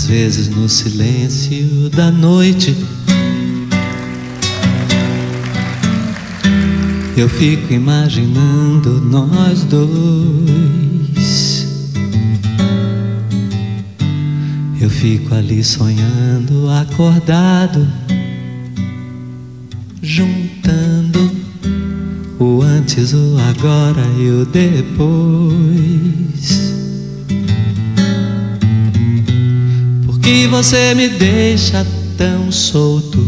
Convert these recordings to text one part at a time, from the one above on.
Às vezes no silêncio da noite eu fico imaginando nós dois. Eu fico ali sonhando, acordado, juntando o antes, o agora e o depois. Por que você me deixa tão solto?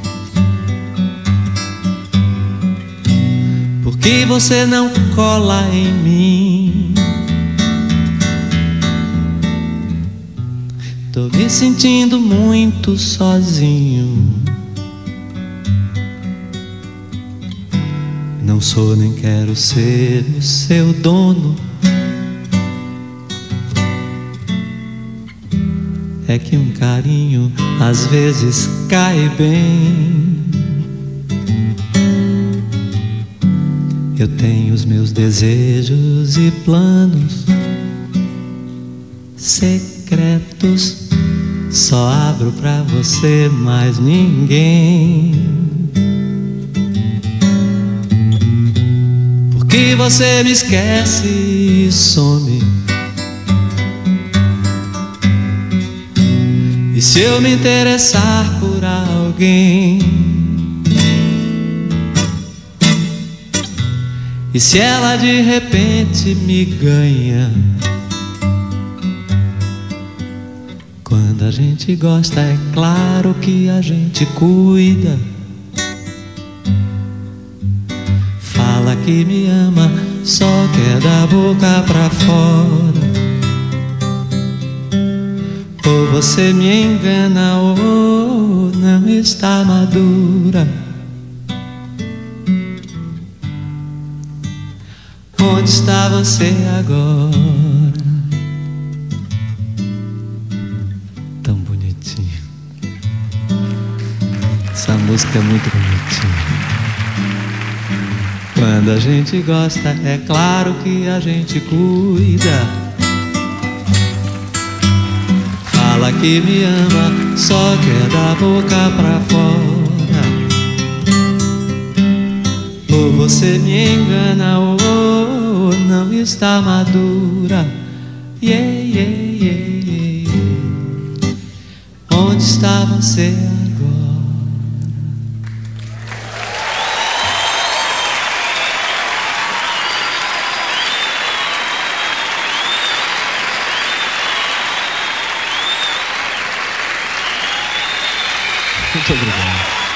Por que você não cola em mim? Tô me sentindo muito sozinho. Não sou nem quero ser o seu dono. É que um carinho às vezes cai bem. Eu tenho os meus desejos e planos secretos, só abro pra você, mais ninguém. Por que você me esquece e some? E se eu me interessar por alguém? E se ela de repente me ganha? Quando a gente gosta, é claro que a gente cuida. Fala que me ama, só quer da boca pra fora. Ou você me engana ou não está madura. Onde está você agora? Tão bonitinho. Essa música é muito bonitinha. Quando a gente gosta, é claro que a gente cuida. Fala que me ama, só quer da boca pra fora. Ou você me engana ou não está madura. Yeah, yeah, yeah, yeah. Onde está você agora? Muito obrigado.